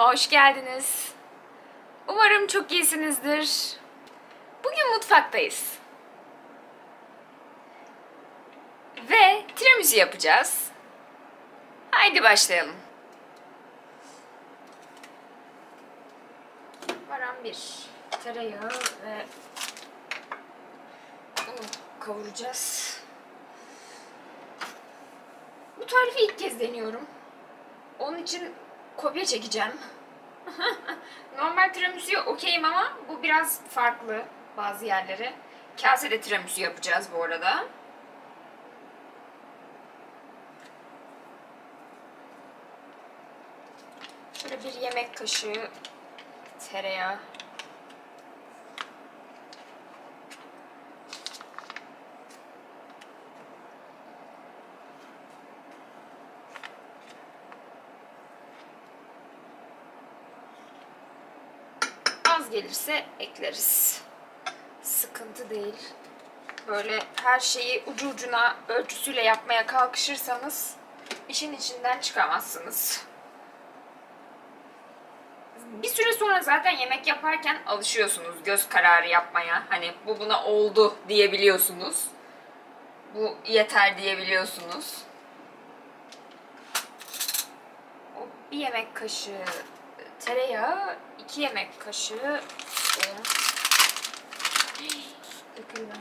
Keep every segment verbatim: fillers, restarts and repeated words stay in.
hoş geldiniz. Umarım çok iyisinizdir. Bugün mutfaktayız. Ve tiramisu yapacağız. Haydi başlayalım. Varan bir tereyağı ve bunu kavuracağız. Bu tarifi ilk kez deniyorum. Onun için kopya çekeceğim. Normal tiramisu'ya okeyim ama bu biraz farklı bazı yerleri. Kasede tiramisu yapacağız bu arada. Şöyle bir yemek kaşığı tereyağı. Az gelirse ekleriz. Sıkıntı değil. Böyle her şeyi ucu ucuna ölçüsüyle yapmaya kalkışırsanız işin içinden çıkamazsınız. Bir süre sonra zaten yemek yaparken alışıyorsunuz göz kararı yapmaya. Hani bu buna oldu diyebiliyorsunuz. Bu yeter diyebiliyorsunuz. O bir yemek kaşığı tereyağı, iki yemek kaşığı un. Dökülme.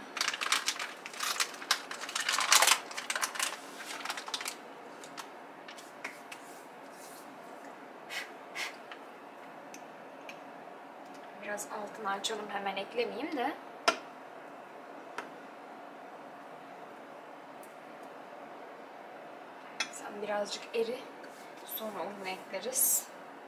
Biraz altını açalım, hemen eklemeyeyim de. Sen birazcık eri, sonra unu ekleriz.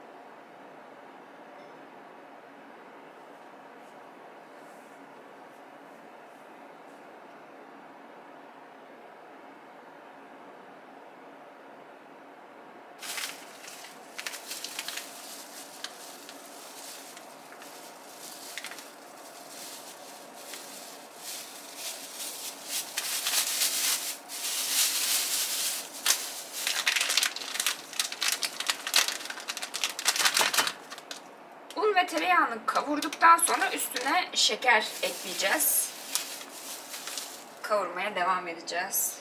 Un ve tereyağını kavurduktan sonra üstüne şeker ekleyeceğiz. Kavurmaya devam edeceğiz.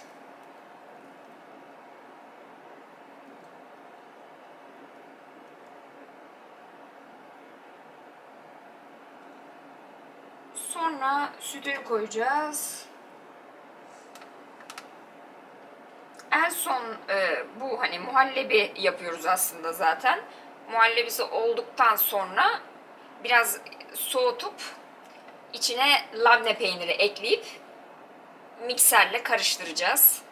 Sonra sütünü koyacağız. En son e, bu hani muhallebi yapıyoruz aslında zaten. Muhallebisi olduktan sonra biraz soğutup içine labne peyniri ekleyip mikserle karıştıracağız.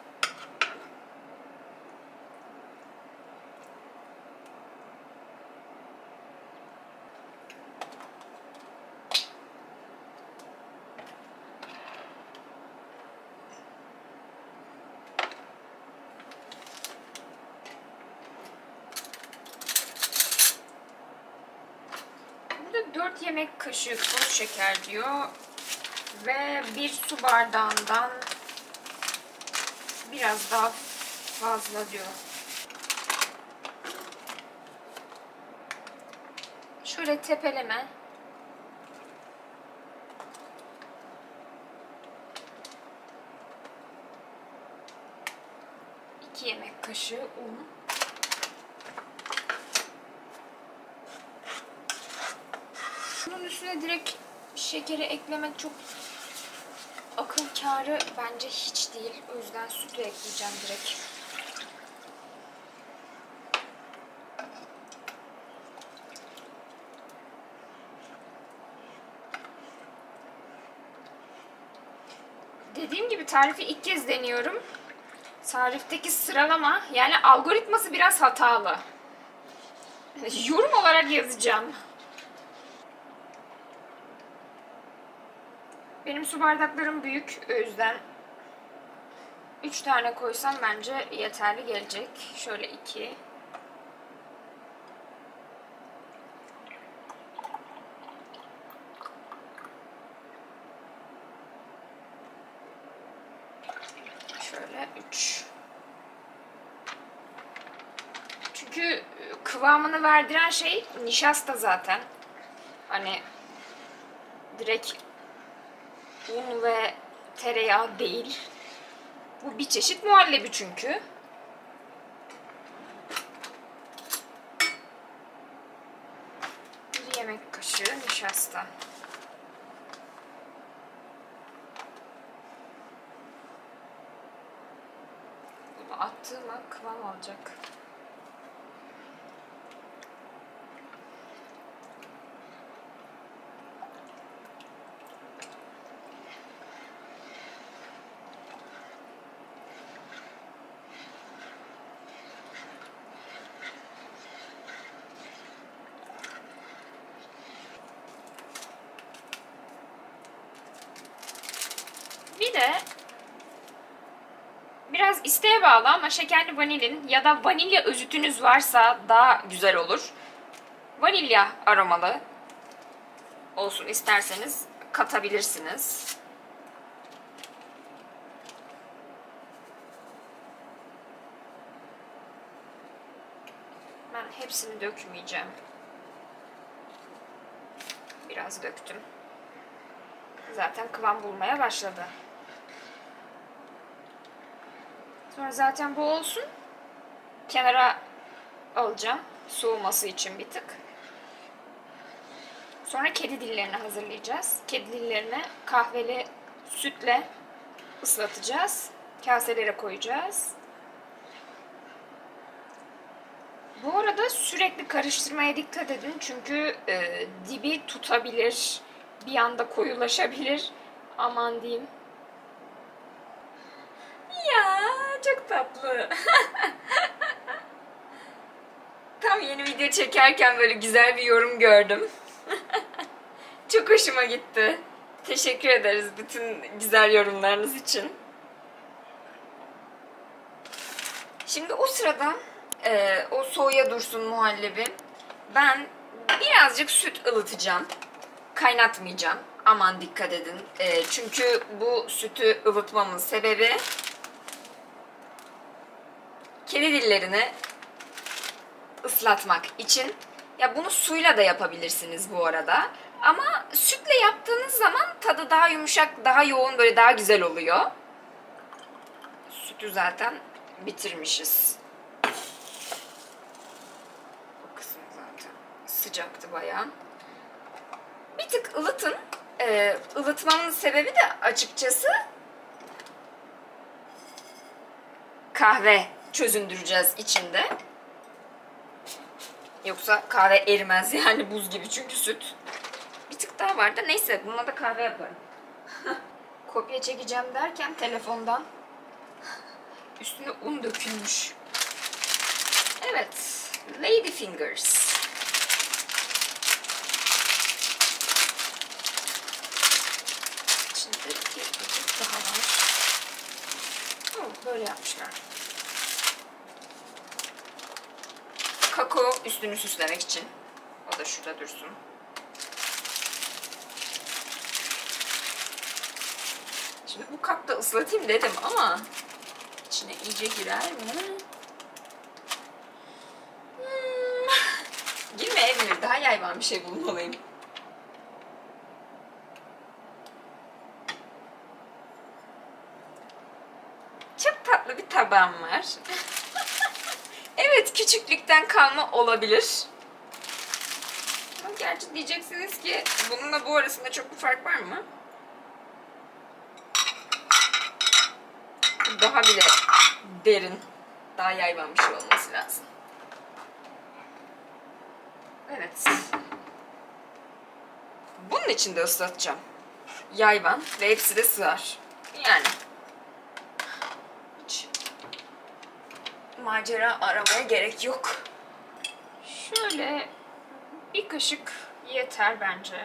dört yemek kaşığı toz şeker diyor ve bir su bardağından biraz daha fazla diyor. Şöyle tepeleme. iki yemek kaşığı un. Bunun üstüne direkt şekeri eklemek çok akıl kârı bence hiç değil. O yüzden sütü ekleyeceğim direkt. Dediğim gibi tarifi ilk kez deniyorum. Tarifteki sıralama, yani algoritması biraz hatalı. Yorum olarak yazacağım. Benim su bardaklarım büyük, o yüzden üç tane koysam bence yeterli gelecek. Şöyle iki. Şöyle üç. Çünkü kıvamını verdiren şey nişasta zaten. Hani direkt un ve tereyağı değil. Bu bir çeşit muhallebi çünkü. Bir yemek kaşığı nişasta. Bunu attığıma kıvam alacak. Bir de biraz isteğe bağlı ama şekerli vanilin ya da vanilya özütünüz varsa daha güzel olur. Vanilya aromalı olsun isterseniz katabilirsiniz. Ben hepsini dökmeyeceğim. Biraz döktüm. Zaten kıvam bulmaya başladı. Sonra zaten bu olsun. Kenara alacağım. Soğuması için bir tık. Sonra kedi dillerini hazırlayacağız. Kedi dillerini kahveli sütle ıslatacağız. Kaselere koyacağız. Bu arada sürekli karıştırmaya dikkat edin. Çünkü e, dibi tutabilir. Bir anda koyulaşabilir. Aman diyeyim. Ya çok tatlı. Tam yeni video çekerken böyle güzel bir yorum gördüm. Çok hoşuma gitti. Teşekkür ederiz bütün güzel yorumlarınız için. Şimdi o sırada e, o soğuya dursun muhallebi. Ben birazcık süt ılıtacağım. Kaynatmayacağım. Aman dikkat edin. E, çünkü bu sütü ılıtmamın sebebi kedi dillerini ıslatmak için. Ya bunu suyla da yapabilirsiniz bu arada. Ama sütle yaptığınız zaman tadı daha yumuşak, daha yoğun, böyle daha güzel oluyor. Sütü zaten bitirmişiz. Bu kısım zaten sıcaktı bayağı. Bir tık ılıtın. Ee, ılıtmamın sebebi de açıkçası kahve çözündüreceğiz içinde. Yoksa kahve erimez yani, buz gibi çünkü süt. Bir tık daha vardı. Neyse bununla da kahve yaparım. Kopya çekeceğim derken telefondan üstüne un dökülmüş. Evet. Lady Fingers. İçinde bir paket daha var. Oh, böyle yapmışlar. Kakao üstünü süslemek için. O da şurada dursun. Şimdi bu kapta ıslatayım dedim ama içine iyice girer mi? Hmm. Girmeyebilir. Daha yayvan bir şey bulmalıyım. Çok tatlı bir tabağım var. Evet, küçüklükten kalma olabilir. Ama gerçi diyeceksiniz ki bununla bu arasında çok bir fark var mı? Daha bile derin, daha yayvan bir şey olması lazım. Evet. Bunun için de ıslatacağım. Yayvan ve hepsi de sığar. Yani. Hiç macera aramaya gerek yok. Şöyle bir kaşık yeter bence.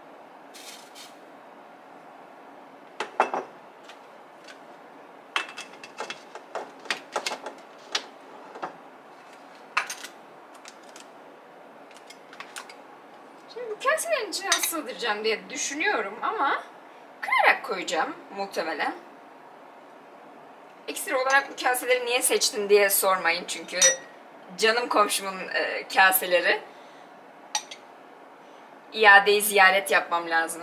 Şimdi bu kaselerin içine sığdıracağım diye düşünüyorum ama kırarak koyacağım muhtemelen. Ekstra olarak bu kaseleri niye seçtin diye sormayın çünkü Canım komşumun e, kaseleri. İadeyi ziyaret yapmam lazım.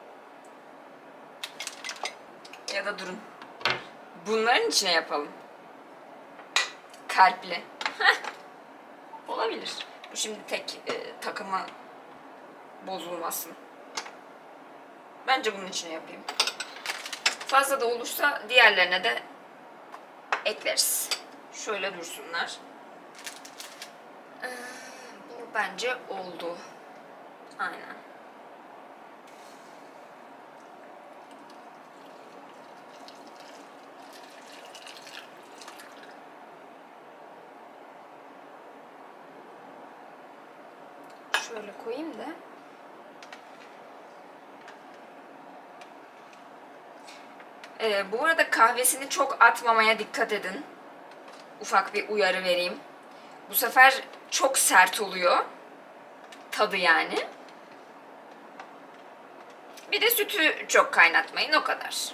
Ya da durun. Bunların içine yapalım. Kalpli. Olabilir. Bu şimdi tek e, takımı bozulmasın. Bence bunun içine yapayım. Fazla da olursa diğerlerine de ekleriz. Şöyle dursunlar. Ee, bu bence oldu. Aynen. Şöyle koyayım da. Ee, bu arada kahvesini çok atmamaya dikkat edin. Ufak bir uyarı vereyim. Bu sefer çok sert oluyor. Tadı yani. Bir de sütü çok kaynatmayın, o kadar.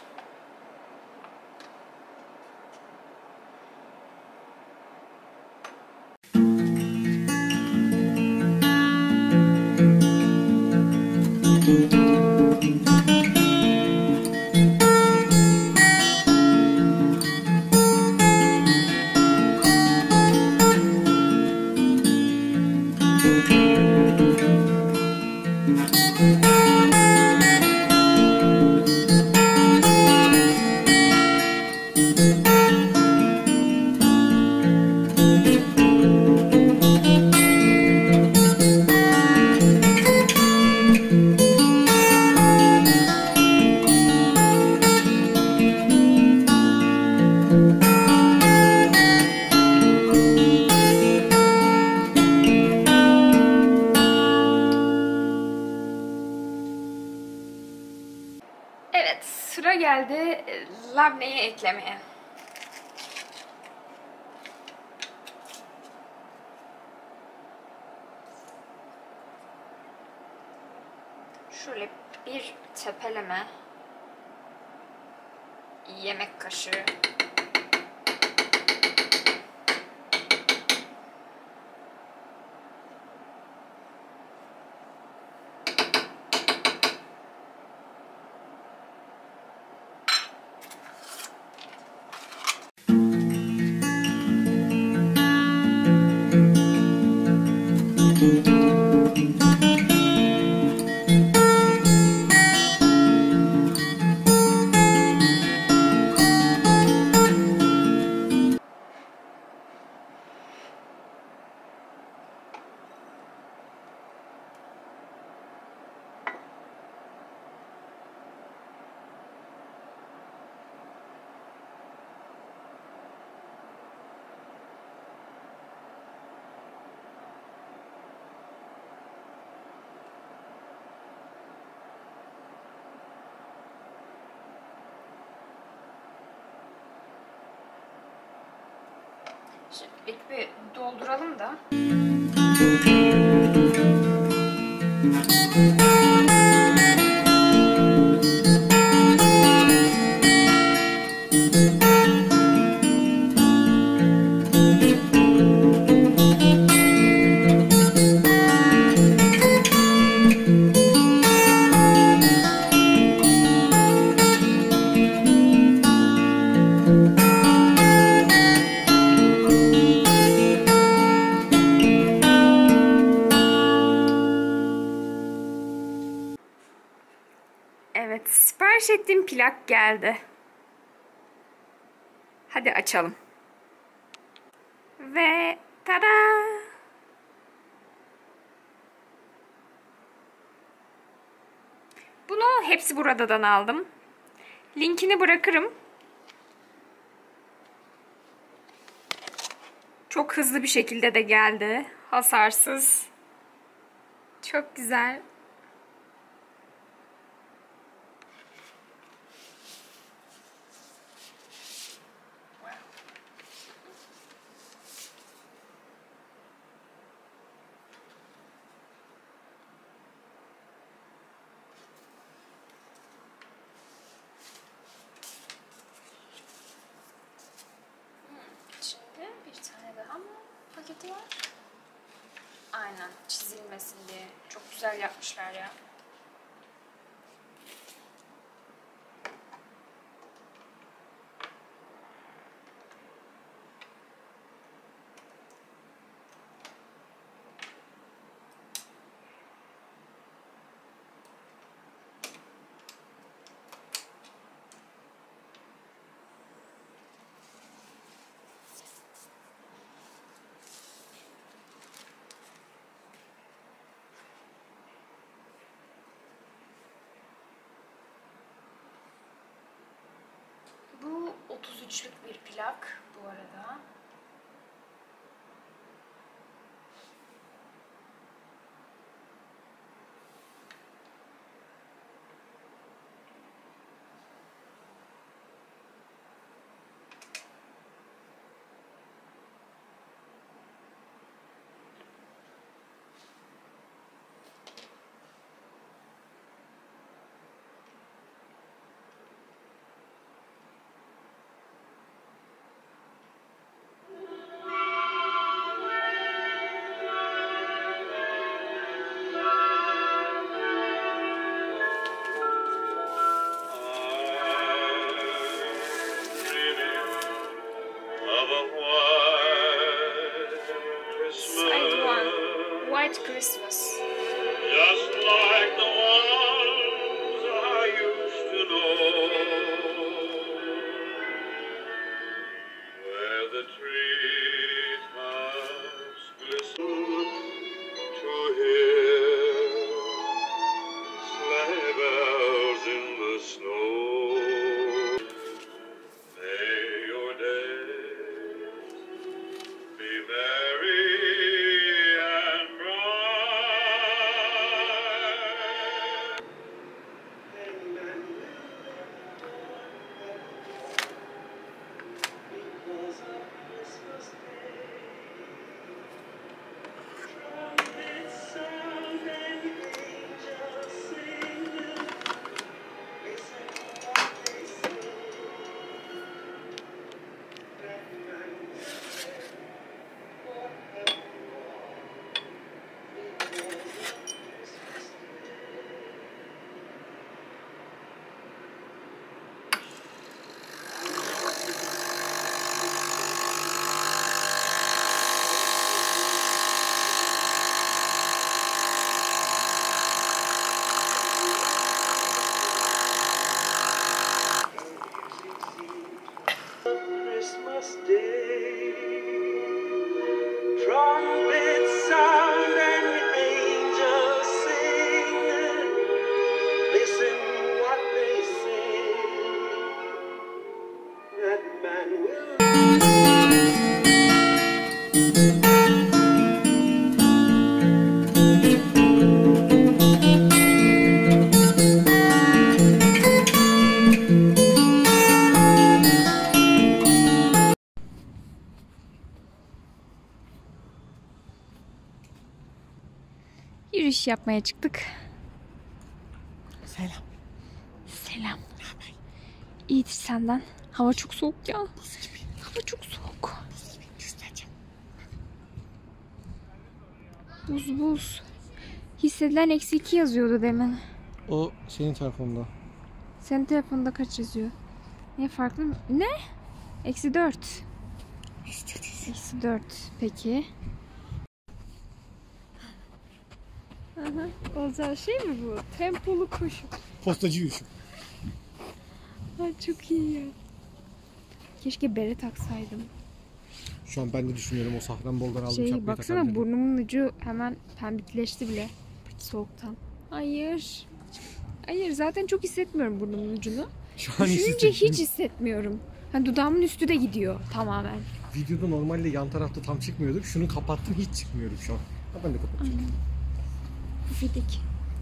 Evet, sıra geldi labneyi eklemeye. Şöyle bir tepeleme yemek kaşığı. Şimdi bir, bir dolduralım da. Evet, sipariş ettiğim plak geldi. Hadi açalım. Ve tada! Bunu Hepsi Burada'dan aldım. Linkini bırakırım. Çok hızlı bir şekilde de geldi. Hasarsız. Çok güzel. maketi var. Aynen, çizilmesin diye. Çok güzel yapmışlar ya. Bu otuz üçlük bir plak bu arada. Side one, White Christmas. Just like the ones I used to know, where the treetops glisten to hear sleigh bells in the snow. May your days be merry and bright. Because of Christmas Day, trumpets sound and angels sing. Listen to what they say. That man will live forevermore. Because of Christmas Day. Christmas Day, trumpets sound and angels sing. Listen what they say. That man will. Yürüyüş yapmaya çıktık. Selam. Selam. İyidir senden. Hava çok soğuk ya. Hava çok soğuk. Buz buz. Hissedilen eksi iki yazıyordu demin. O senin telefonda. Senin telefonda kaç yazıyor? Ne farklı mı? Ne? Eksi dört. Eksi dört. Peki. Aha. Olacağı şey mi bu? Tempolu koşu. Postacı yürüyüşüm. Ay çok iyi ya. Keşke bere taksaydım. Şu an ben de düşünüyorum o Safranbolu'dan aldığım Şey şapkayı baksana takabilirim. burnumun ucu hemen pembikleşti bile. Soğuktan. Hayır. Hayır zaten çok hissetmiyorum burnumun ucunu. Şu an Düşününce hissettim. hiç hissetmiyorum. Hani dudağımın üstü de gidiyor tamamen. Videoda normalde yan tarafta tam çıkmıyorduk. Şunu kapattım hiç çıkmıyorum şu an. Ha, ben de kapatacağım. Pufidik.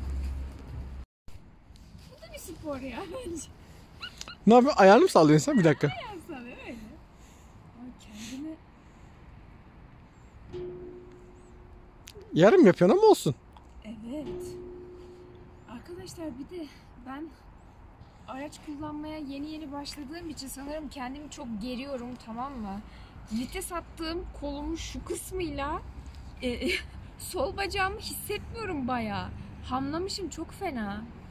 Bu da bir spor ya bence. Ne yapıyorsun? Ayağını mı sallıyorsun sen? Bir dakika. Sana öyle. Ay kendini... Yarım yapıyorsun ama olsun. Evet. Arkadaşlar bir de ben araç kullanmaya yeni yeni başladığım için sanırım kendimi çok geriyorum, tamam mı? vites attığım kolumun şu kısmıyla e, sol bacağımı hissetmiyorum bayağı. Hamlamışım çok fena.